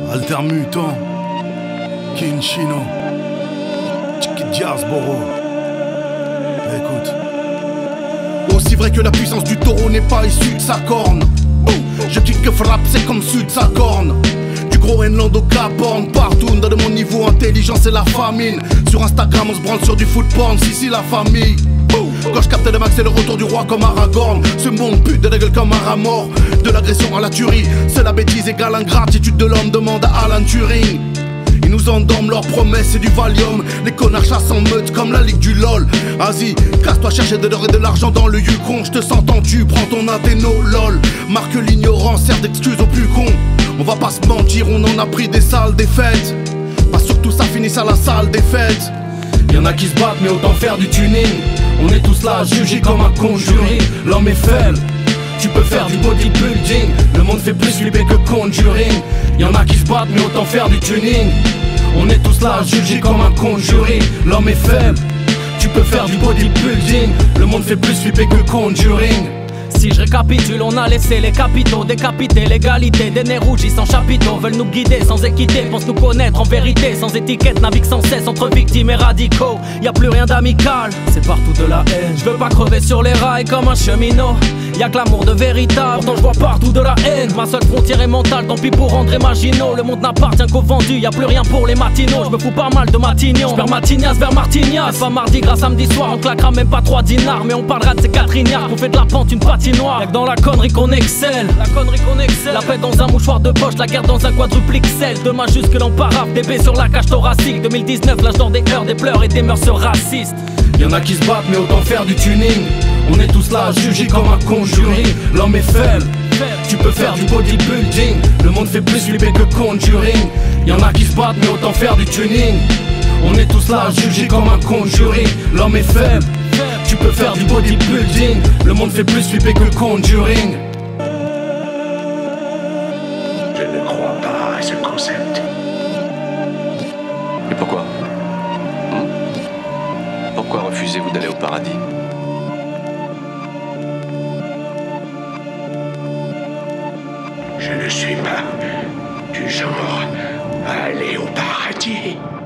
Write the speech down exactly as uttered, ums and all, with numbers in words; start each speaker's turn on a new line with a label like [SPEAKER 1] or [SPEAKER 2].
[SPEAKER 1] Altermutant, Kinchino, Diasboro. Écoute. Aussi vrai que la puissance du taureau n'est pas issue de sa corne. Je kick que frappe, c'est comme sud de sa corne. Du Groenland au Cap Horn, partout on donne mon niveau intelligence et la famine. Sur Instagram on se branle sur du foot porn, si si la famille. Quand je capte le max c'est le retour du roi comme Aragorn. Ce monde pute de la gueule comme un rat mort. De l'agression à la tuerie, c'est la bêtise égale ingratitude de l'homme, demande à Alan Turing. Ils nous endorment leurs promesses et du Valium. Les connards chassent en meute comme la ligue du LOL. Vas-y, casse-toi chercher de l'or et de l'argent dans le Yukon. Je te sens tendu, prends ton Athéno, lol. Marque l'ignorance, sert d'excuse aux plus cons. On va pas se mentir, on en a pris des sales défaites. Pas surtout ça finit à la salle des fêtes. Y'en a qui se battent mais autant faire du tuning. On est tous là jugés comme un conjuring. L'homme est faible, tu peux faire du bodybuilding. Le monde fait plus flipper que Conjuring. Y'en a qui se battent mais autant faire du tuning. On est tous là jugés comme un conjuring. L'homme est faible, tu peux faire du bodybuilding. Le monde fait plus flipper que Conjuring.
[SPEAKER 2] Si je récapitule, on a laissé les capitaux décapités, l'égalité, des nez rougis sans chapiteaux. Veulent nous guider sans équité, pensent nous connaître en vérité. Sans étiquette, navigue sans cesse entre victimes et radicaux. Y'a plus rien d'amical, c'est partout de la haine. Je veux pas crever sur les rails comme un cheminot. Y'a que l'amour de véritable, pourtant je vois partout de la haine. Ma seule frontière est mentale, tant pis pour André Maginot. Le monde n'appartient qu'aux vendus, y'a plus rien pour les matinaux. Je me fous pas mal de Matignon, j'perds Matignas vers Martignas. Pas mardi grâce samedi soir, on claquera même pas trois dinars. Mais on parlera de ces Catrignards qu'on fait de la pente une patinoire. Y'a que dans la connerie qu'on excelle, la connerie qu'on excelle. La paix dans un mouchoir de poche, la guerre dans un quadruple X L. Demain jusque l'en paraphe, D B sur la cage thoracique. deux mille dix-neuf, l'âge d'or des heures, des pleurs et des mœurs racistes.
[SPEAKER 1] Y'en a qui se battent mais autant faire du tuning. On est tous là jugés comme un conjuring. L'homme est faible, tu peux faire du bodybuilding. Le monde fait plus flipper que Conjuring. Y'en a qui se battent mais autant faire du tuning. On est tous là jugés comme un conjuring. L'homme est faible, tu peux faire du bodybuilding. Le monde fait plus flipper que Conjuring.
[SPEAKER 3] Je ne crois pas à ce concept.
[SPEAKER 4] Et pourquoi hmm Pourquoi refusez-vous d'aller au paradis?
[SPEAKER 3] Je ne suis pas du genre à aller au paradis.